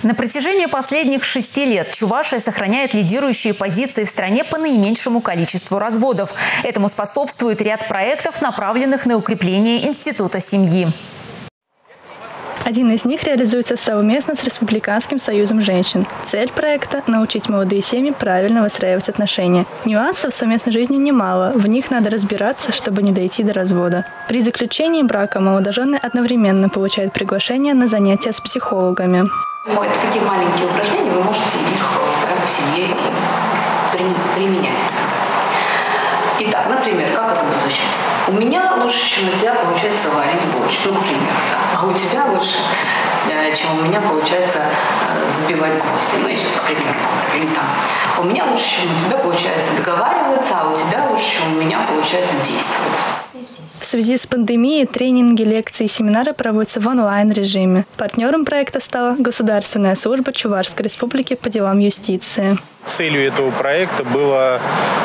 На протяжении последних 6 лет Чувашия сохраняет лидирующие позиции в стране по наименьшему количеству разводов. Этому способствует ряд проектов, направленных на укрепление института семьи. Один из них реализуется совместно с Республиканским союзом женщин. Цель проекта – научить молодые семьи правильно выстраивать отношения. Нюансов в совместной жизни немало, в них надо разбираться, чтобы не дойти до развода. При заключении брака молодожены одновременно получают приглашение на занятия с психологами. Это такие маленькие упражнения, вы можете их в семье применять. Итак, например, как это будет звучать? У меня лучше, чем у тебя, получается варить борщ, ну, к примеру, да. А у тебя лучше, чем у меня, получается забивать гвозди. Ну, я сейчас, к примеру, или там. У меня лучше, чем у тебя, получается договариваться, а у тебя лучше, чем у меня, получается действовать. В связи с пандемией тренинги, лекции и семинары проводятся в онлайн-режиме. Партнером проекта стала Государственная служба Чувашской Республики по делам юстиции. Целью этого проекта было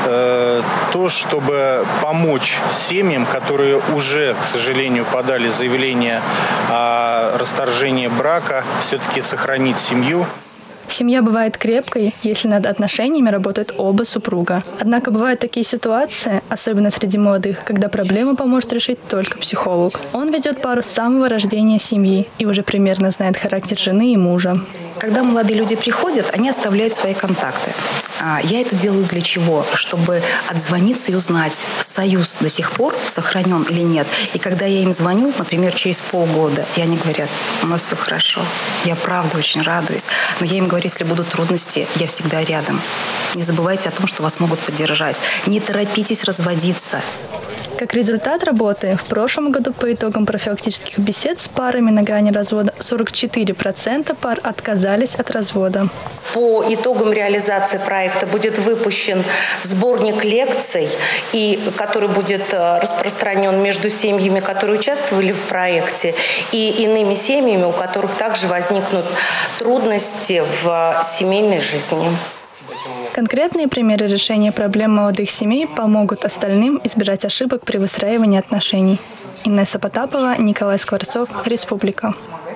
то, чтобы помочь семьям, которые уже, к сожалению, подали заявление о расторжении брака, все-таки сохранить семью. Семья бывает крепкой, если над отношениями работают оба супруга. Однако бывают такие ситуации, особенно среди молодых, когда проблему поможет решить только психолог. Он ведет пару с самого рождения семьи и уже примерно знает характер жены и мужа. Когда молодые люди приходят, они оставляют свои контакты. Я это делаю для чего? Чтобы отзвониться и узнать, союз до сих пор сохранен или нет. И когда я им звоню, например, через полгода, и они говорят: у нас все хорошо, я правда очень радуюсь. Но я им говорю: если будут трудности, я всегда рядом. Не забывайте о том, что вас могут поддержать. Не торопитесь разводиться. Как результат работы, в прошлом году по итогам профилактических бесед с парами на грани развода 44% пар отказались от развода. По итогам реализации проекта будет выпущен сборник лекций, который будет распространен между семьями, которые участвовали в проекте, и иными семьями, у которых также возникнут трудности в семейной жизни. Конкретные примеры решения проблем молодых семей помогут остальным избежать ошибок при выстраивании отношений. Инесса Потапова, Николай Скворцов, Республика.